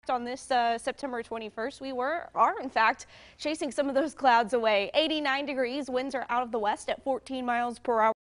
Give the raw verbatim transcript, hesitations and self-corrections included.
On this uh, September twenty-first, we were are in fact chasing some of those clouds away. eighty-nine degrees, winds are out of the west at fourteen miles per hour.